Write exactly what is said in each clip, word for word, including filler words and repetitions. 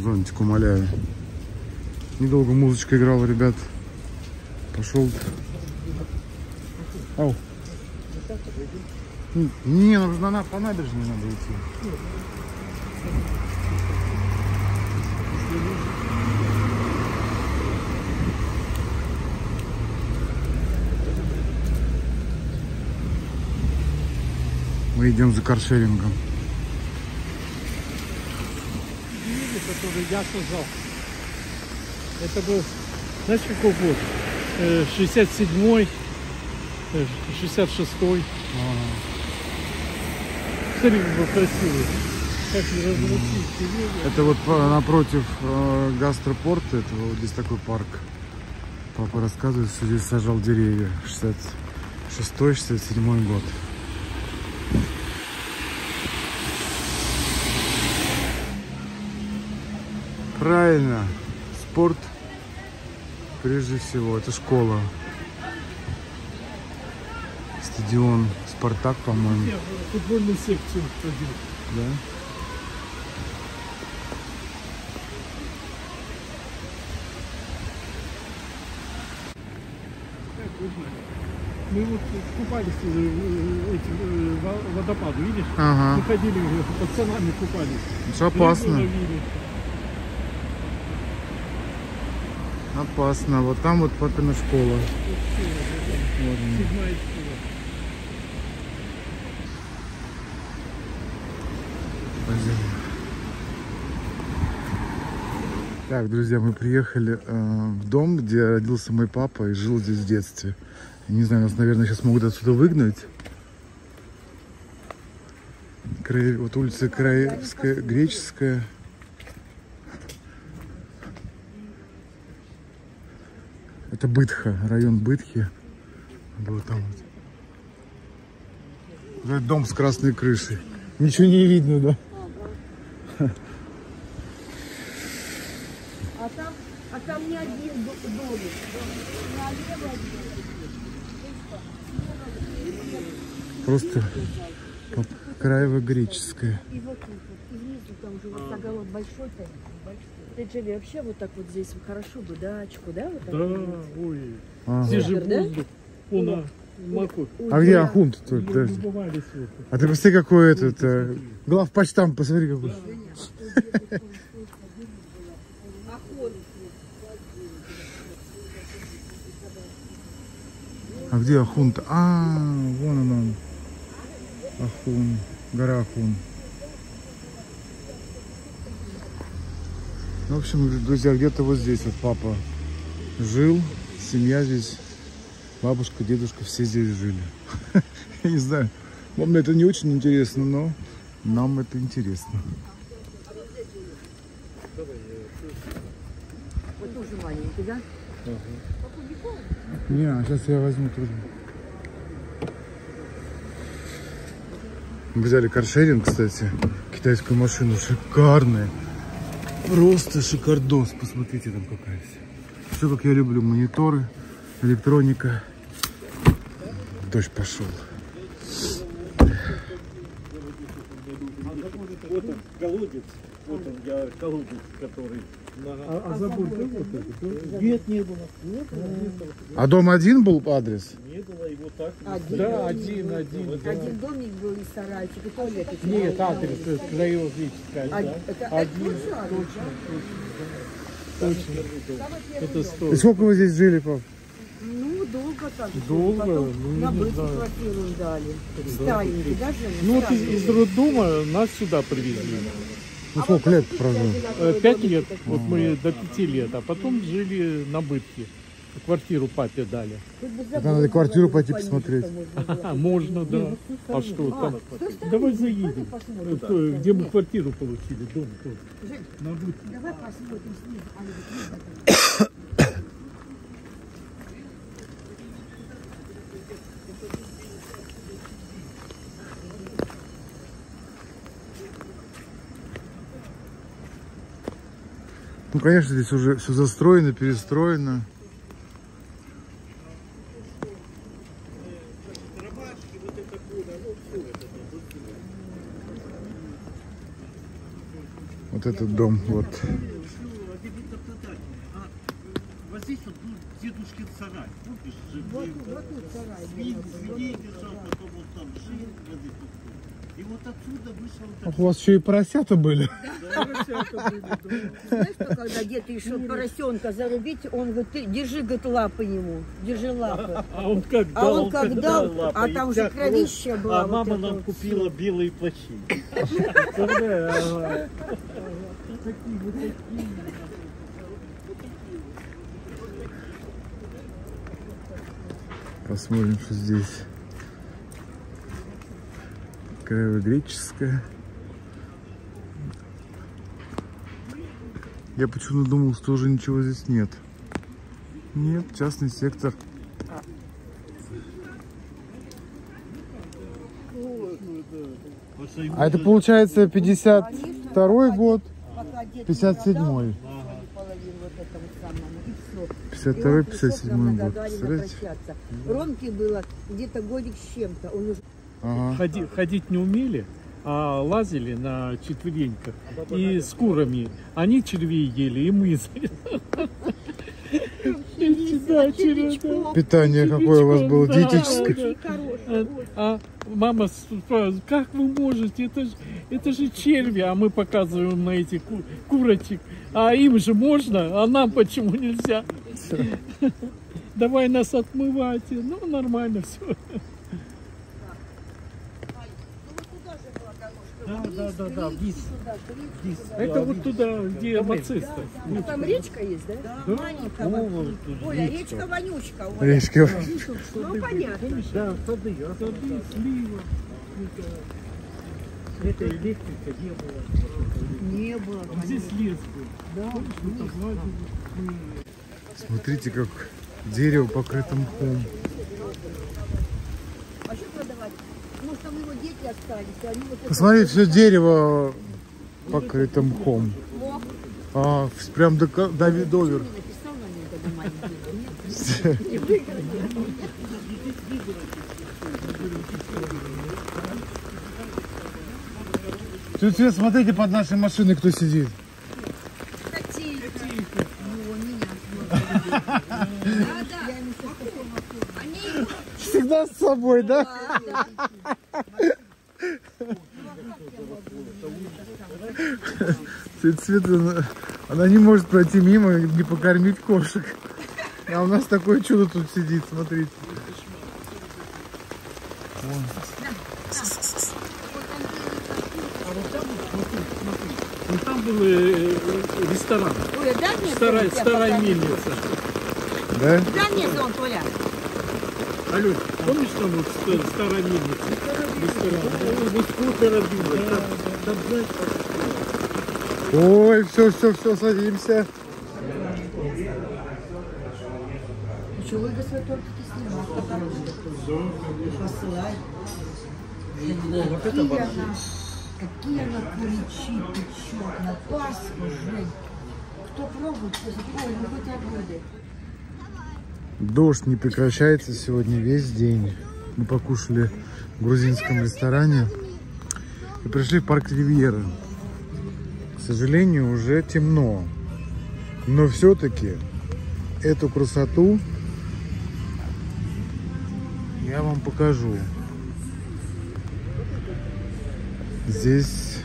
зонтик, умоляю. Недолго музычка играла, ребят. Пошел. Ау. Не, нужно на, по набережной надо идти. Мы идем за каршерингом. Деревья, которые я сажал. Это был, знаешь, какой год? шестьдесят седьмой, шестьдесят шестой. Смотри, как был красивый. Как не размутить деревья. Это вот напротив э, гастропорта, это вот здесь такой парк. Папа рассказывает, что здесь сажал деревья. шестьдесят шестой — шестьдесят седьмой год. Правильно, спорт прежде всего, это школа. Стадион Спартак, по-моему. Футбольную секцию ходил. Да? Мы вот купались эти водопады, видишь? Ага. Мы ходили, пацанами купались. Это опасно. Рыбу Опасно. Вот там вот папина школа. Вот. Седьмая школа. Пойдем. Так, друзья, мы приехали э, в дом, где родился мой папа и жил здесь в детстве. Я не знаю, нас, наверное, сейчас могут отсюда выгнать. Край, вот улица Краевская, Греческая. Это Бытха, район Бытхи. Вот там вот. Это дом с красной крышей. Ничего не видно, да? А там, а там не один домик. Налево один. Просто Краево-Греческая. И вот тут, и внизу там уже вот огород большой-то. Ты, Джеви, вообще вот так вот здесь хорошо бы дачку, да? Вот так Да, вот. ой. Ага. Здесь же Да? воздух. Он на маку. А где Ахунт? тут? Мы Подожди. бывали вот. А ты посмотри, какой этот э, главпочтамт, посмотри какой. А где Ахунт? А, вон он, он. Ахун, гора Ахун. В общем, друзья, где-то вот здесь вот папа жил, семья здесь, бабушка, дедушка, все здесь жили. Я не знаю, вам это не очень интересно, но нам это интересно. Вот тоже маленький, да? Не, а сейчас я возьму тоже. Мы взяли каршеринг, кстати, китайскую машину, шикарная. Просто шикардос, посмотрите, там какая вся. Все, как я люблю, мониторы, электроника. Дождь пошел. Вот он, колодец. Вот он, я колодец, который... А, а забор был вот это? Нет, не было. Не было. А дом один был адрес? Не было его так. Один Да, домик один, был. один. Да. Один домик был и сарайчик, и туалет. и Нет, туалет. адрес Краево-Греческая. Один- Да. это- это Один, тоже адрес, точно, точно. Точно. Это И сто. сколько вы здесь жили, пап? Ну, долго так. Долго, Потом ну, на не быт знаю. квартиру дали. Старенький, да, Женя? Ну вот из, Старенький. из роддома нас сюда привезли. Ну сколько лет прожил? Э, Пять лет, вот мы до пяти лет, а потом жили на Бытхе. Квартиру папе дали. Тут бы Это надо квартиру пойти забор посмотреть. можно было. А, можно, да. А что там? с той стороны Давай пойди заедем. посмотрим. Э, Где мы квартиру получили, дом тоже. Жень, На Бытхе. давай посмотрим снизу. А, вот снизу. Ну, конечно, здесь уже все застроено, перестроено. Вот этот дом, вот. бабушкин сарай. Помнишь, же, Вот, где вот тут сарай. свинь, был. свиней держал, потом вот там жил, возле кустов. И вот отсюда вышел Ах, у вас еще и поросята были. Знаешь, что когда где-то решил поросенка зарубить, он говорит, ты держи, говорит, лапы ему, держи лапы. А он как А дал, он как дал, а там же кровища была. А вот мама это нам вот купила всё. белые плащи. Посмотрим, что здесь. Кровогреческая. Я почему-то думал, что уже ничего здесь нет. Нет, частный сектор. А это получается пятьдесят второй год, Пока дед пятьдесят седьмой. не продал, половину вот этому самому, и всё. пятьдесят И второй, он пятьдесят пришел к нам седьмой на год. Гагарина Представляете? прощаться. Ромке было где-то годик с чем-то. Он уже Ага. Ходи- ходить не умели, а лазили на четвереньках и с курами. Они червей ели, и мы. Да, червячков. Питание какое у вас было, Да, диетическое. да. А, а мама спрашивает, как вы можете, это же, это же черви, а мы показываем на этих ку- курочек, а им же можно, а нам почему нельзя? Давай нас отмывайте, ну нормально все. Да, да, да, да, вниз. Вниз. Это вот туда, где мацисты. Ну, там речка есть, да? Да, маленькая. Оля, речка вонючка. Оля. Речка. Ну, понятно. Да, сады, а сады, слива. Это электрика не было. Не было, А здесь конечно. лес был. Да, Мы там лазили. Смотрите, как дерево покрыто мхом. А что продавать? Может, там его дети остались, и они вот это- Посмотрите, все дерево покрыто мхом. Мох. А, прям до, ко- до видовер. Не написал на нем, когда маленький был, нет? Не выиграли. Тут все, смотрите, под нашей машиной кто сидит. Котейка. Ну, меня. Да, да. Я ему сейчас такой максим. Они... Всегда с собой, да? Да, да. Тетя Света, она, она не может пройти мимо, не покормить кошек. А у нас такое чудо тут сидит, смотрите. Вон. Ну там был э, э, ресторан. Оля, дай мне Старая, я старая покажу. мельница. Да? Дай мне зон, Оля. Алёш, помнишь там вот ста- старая мельница? Ресторан. Ой, вот сколько родилось. Там, там, знаешь, Ой, все, все, все, садимся. Что вы, господи, только снимал? Посылай. Какие она, какие она куличи печет на Пасху, Жень. Кто пробует, ой, ну бутерброды. Дождь не прекращается сегодня весь день. Мы покушали в грузинском ресторане и пришли в парк Ривьера. К сожалению, уже темно. Но все-таки эту красоту я вам покажу. Здесь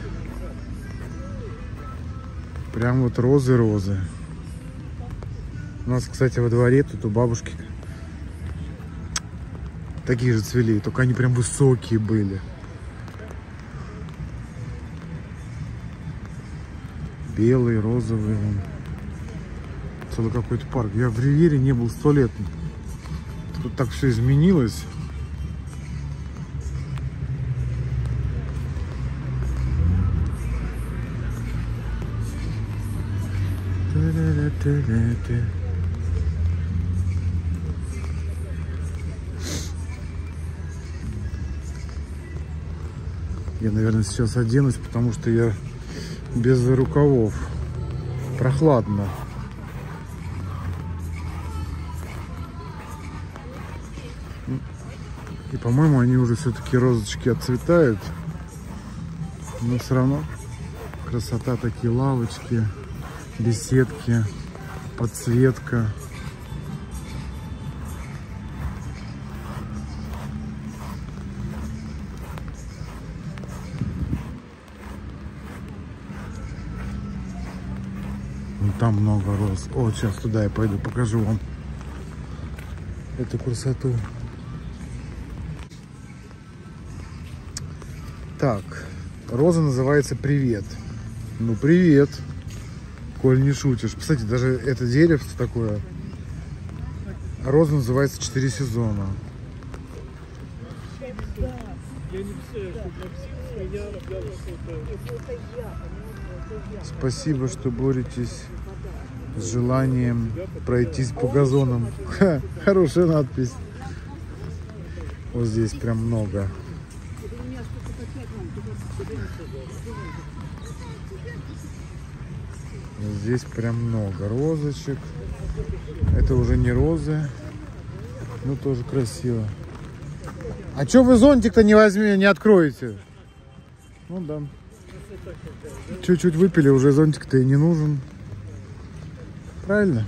прям вот розы-розы. У нас, кстати, во дворе тут у бабушки такие же цвели, только они прям высокие были. Белые, розовые. Вон. Целый какой-то парк. Я в Ривьере не был сто лет. Тут так все изменилось. Та-да-да-да-да-да. Я, наверное, сейчас оденусь, потому что я без рукавов. Прохладно. И, по-моему, они уже все-таки розочки отцветают. Но все равно красота, такие лавочки, беседки, подсветка. там много роз. О, сейчас туда я пойду, покажу вам эту красоту. Так, роза называется «Привет». Ну, привет, коль не шутишь. Кстати, даже это деревце такое. Роза называется «Четыре сезона». Спасибо, что боретесь с желанием пройтись по газонам. Ха, хорошая надпись. Вот здесь прям много. Здесь прям много розочек. Это уже не розы, но тоже красиво. А чё вы зонтик-то не возьми, не откроете? Ну да. Чуть-чуть выпили, уже зонтик-то и не нужен. Правильно?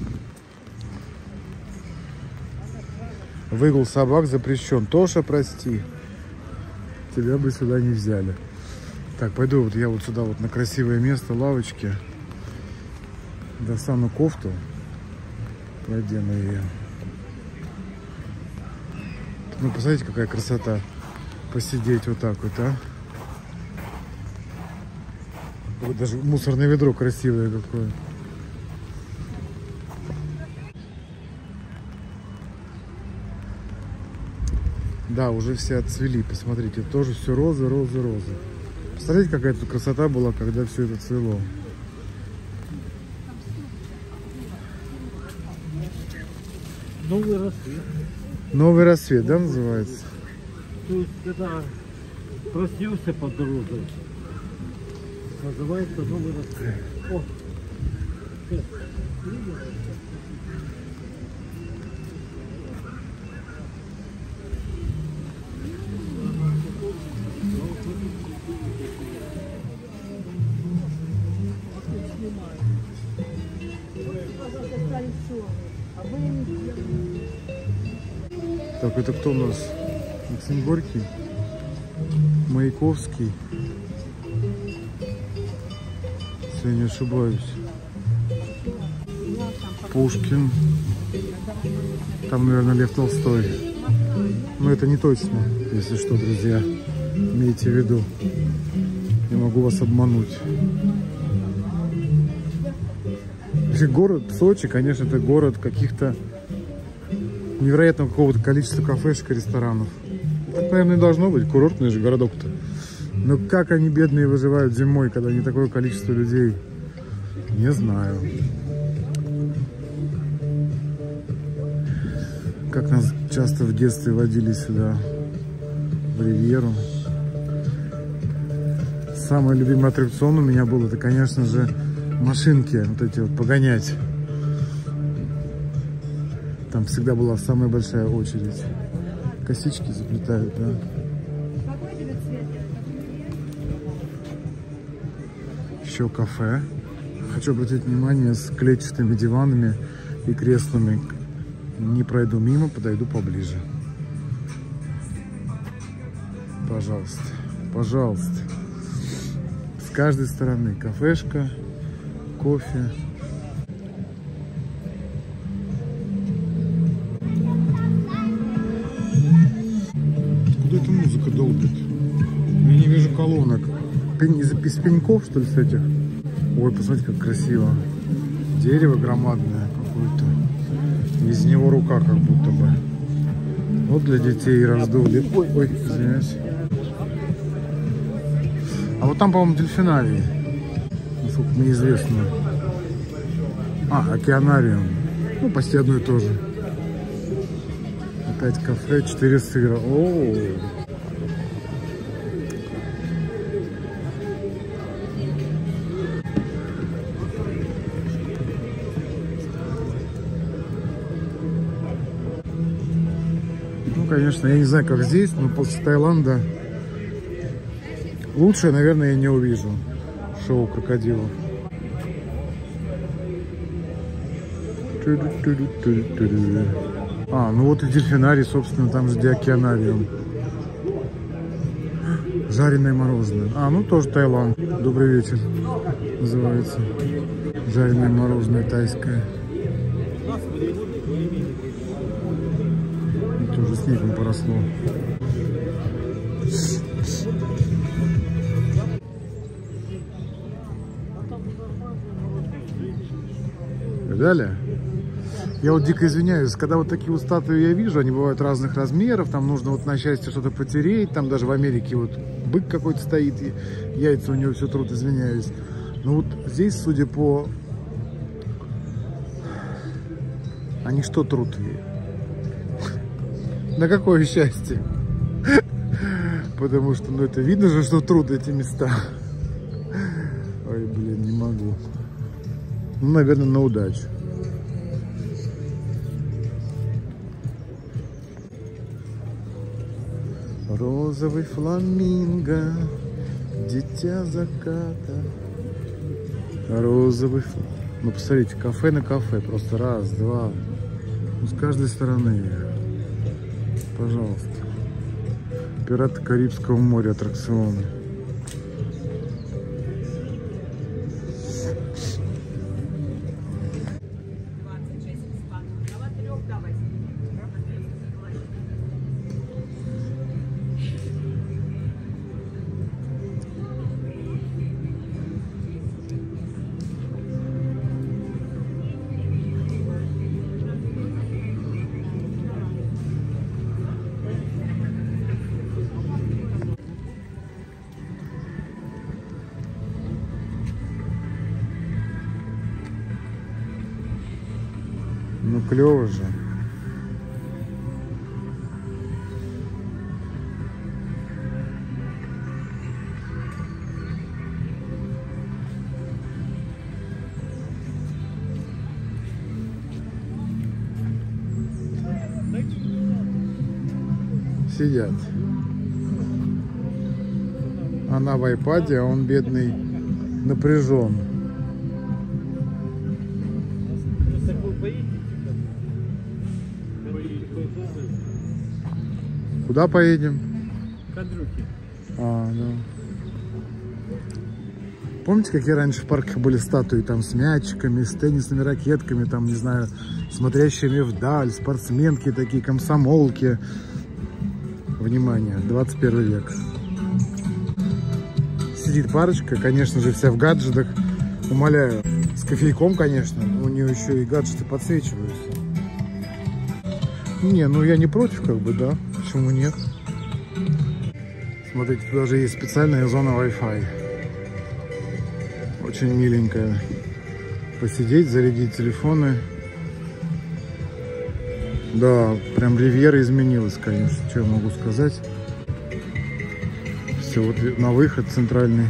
Выгул собак запрещен. Тоша, прости. Тебя бы сюда не взяли. Так, пойду вот я вот сюда вот на красивое место, лавочки. Достану кофту. Надену ее. Ну, посмотрите, какая красота. Посидеть вот так вот, а. Вот даже мусорное ведро красивое какое. Да, уже все отцвели. Посмотрите, тоже все розы, розы, розы. Посмотрите, какая тут красота была, когда все это цвело. Новый рассвет. Новый рассвет, да, называется? То есть, когда проснешься под розой, называется новый рассвет. О! Так, это кто у нас? Максим Горький, Маяковский, если я не ошибаюсь, Пушкин, там, наверное, Лев Толстой. Но это не точно, если что, друзья, имейте в виду. Я могу вас обмануть. Город Сочи, конечно, это город каких-то невероятного какого-то количества кафешек и ресторанов. Так, наверное, и должно быть. Курортный же городок-то. Но как они, бедные, выживают зимой, когда не такое количество людей? Не знаю. Как нас часто в детстве водили сюда, в Ривьеру. Самый любимый аттракцион у меня был, это, конечно же, машинки, вот эти вот, погонять. Там всегда была самая большая очередь. Косички заплетают, да? Еще кафе. Хочу обратить внимание, с клетчатыми диванами и креслами. Не пройду мимо, подойду поближе. Пожалуйста, пожалуйста. С каждой стороны кафешка, кофе. Куда эта музыка долбит? Я не вижу колонок. Пень, из, из пеньков, что ли, с этих? Ой, посмотрите, как красиво. Дерево громадное какое-то. Из него рука как будто бы. Вот для детей раздули. Ой, ой, извиняюсь. А вот там, по-моему, дельфинарий. Насколько мне известно. А, океанариум. Ну, почти одно и то же. Опять кафе, четыре сыра. О-о-о. Ну, конечно, я не знаю, как здесь, но после Таиланда лучше, наверное, я не увижу шоу крокодилов. А, ну вот и дельфинарий, собственно, там же где океанариум. Жареное мороженое. А, ну тоже Таиланд. Добрый вечер. Называется. Жареное мороженое тайское. Это уже снегом поросло. Видали? Я вот дико извиняюсь, когда вот такие вот статуи я вижу, они бывают разных размеров, там нужно вот на счастье что-то потереть, там даже в Америке вот бык какой-то стоит, и яйца у него все трут, извиняюсь. Но вот здесь, судя по... Они что трут? На какое счастье? Потому что, ну это видно же, что трут эти места. Ой, блин, не могу. Ну, наверное, на удачу. Розовый фламинго, дитя заката. Розовый фламинго. Ну, посмотрите, кафе на кафе. Просто раз, два. Ну, с каждой стороны. Пожалуйста. Пираты Карибского моря аттракционы. Ну, клево же. Сидят. Она в айпаде, а он бедный напряжен. Куда поедем? К Андрюхе. А, да. Помните, какие раньше в парках были статуи там с мячиками, с теннисными ракетками, там, не знаю, смотрящими вдаль, спортсменки такие, комсомолки. Внимание, двадцать первый век. Сидит парочка, конечно же, вся в гаджетах. Умоляю, с кофейком, конечно, у нее еще и гаджеты подсвечиваются. Не, ну я не против, как бы, да. Почему нет? Смотрите, тут даже есть специальная зона Wi-Fi. Очень миленькая. Посидеть, зарядить телефоны. Да, прям Ривьера изменилась, конечно. Что я могу сказать? Все, вот на выход центральный.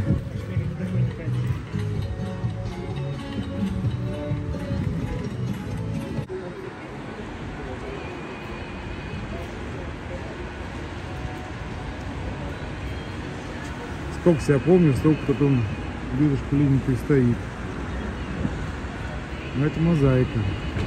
Сколько себя помню, столько потом дедушка Ленин и стоит. Но это мозаика.